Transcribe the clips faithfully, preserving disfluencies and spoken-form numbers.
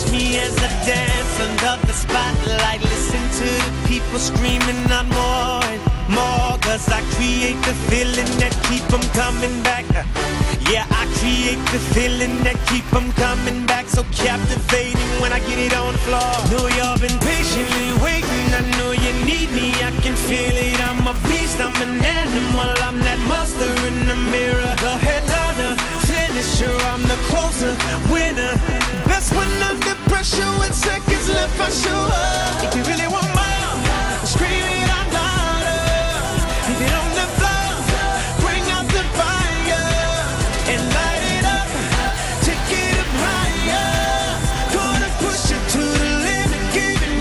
me as I dance under the spotlight. Listen to the people screaming out more and more, cause I create the feeling that keep them coming back. Yeah, I create the feeling that keep them coming back. So captivating when I get it on the floor. Know y'all been patiently waiting, I know you need me, I can feel it. I'm a beast, I'm an animal, I'm that monster in the mirror. The headliner, finisher, I'm the closer, winner. Best when under pressure with seconds left, I show up. If you really want more, scream it out louder. Leave it on the floor, bring out the fire and light it up, take it up higher. Gonna push it to the limit, give it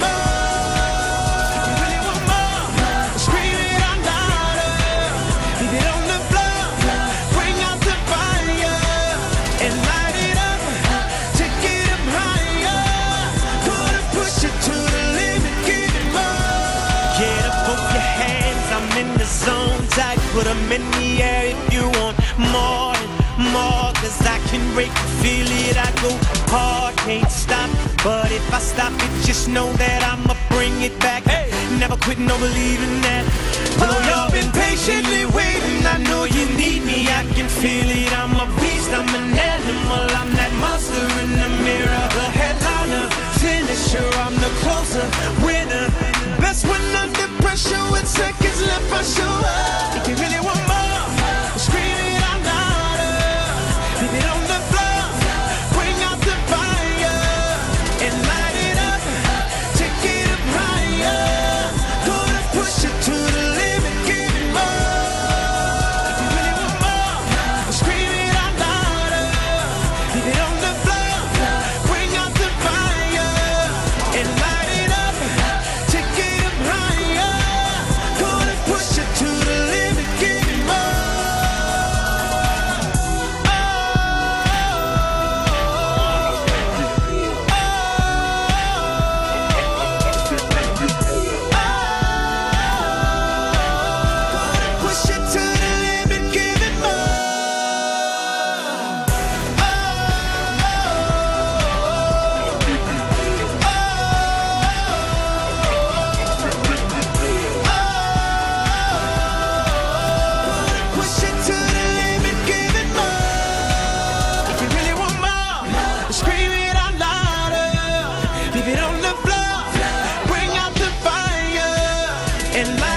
more. If you really want more, scream it out louder. Leave it on the floor, bring out the fire and light it up, take it up higher. Gonna push it to the limit, give it more. Get up, both your hands, I'm in the zone tight. Put them in the air if you want more and more, cause I can break it, feel it, I go hard, can't stop. But if I stop it, just know that I'ma bring it back. Hey, never quit, no believing that. Know y'all been patiently waiting, I know you need me, I can feel it. I'm a beast, I'm an animal, I'm that monster in the mirror. The headliner, finisher, I'm the closer, winner. Best when under pressure with seconds left, I show up. If you really want more, scream it out louder. Leave it on the floor, bring out the fire and light it up, take it up higher. Gonna push it to the limit, give it more. If you really want more, scream it out louder. Leave it on the floor, bring out the fire and light it up, take it up higher. Gonna push it to the limit, give it more. Push it to the limit, give it more. Push it to the limit, give it more. If you really want more, scream it out louder. Leave it on the floor, bring out the fire and light